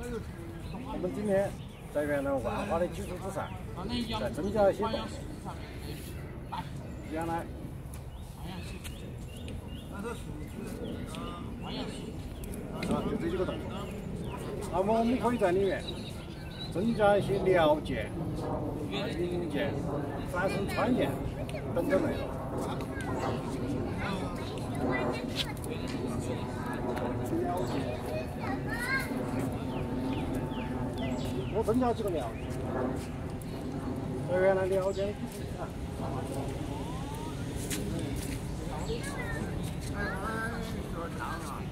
我们今天在原来万花的基础之上，再增加一些动作。原来，就这几个动作。那么我们可以在里面增加一些撩剑、引剑、反身穿剑等等内容。多增加几个撩剑，在原来撩剑的基础上。 说长啊。